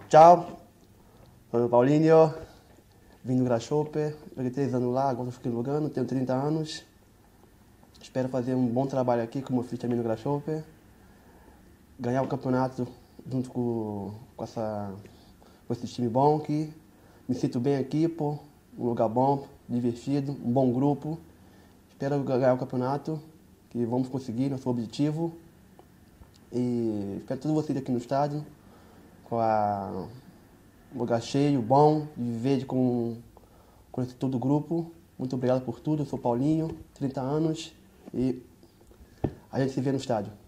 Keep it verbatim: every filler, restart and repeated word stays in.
Ciao, sono Paulinho, vim do Grasshopper, joguei três anos lá, agora estou em Lugano, tenho trinta anos. Espero fazer um bom trabalho aqui, como eu fiz também no Grasshopper. Ganhar o campeonato junto com, com, essa, com esse time bom aqui. Me sinto bem aqui, pô, um lugar bom, divertido, um bom grupo. Espero ganhar o campeonato, que vamos conseguir nosso objetivo. E espero todos vocês aqui no estádio, com a, um lugar cheio, bom, de verde com, com esse todo o grupo. Muito obrigado por tudo, eu sou Paulinho, trinta anos, e a gente se vê no estádio.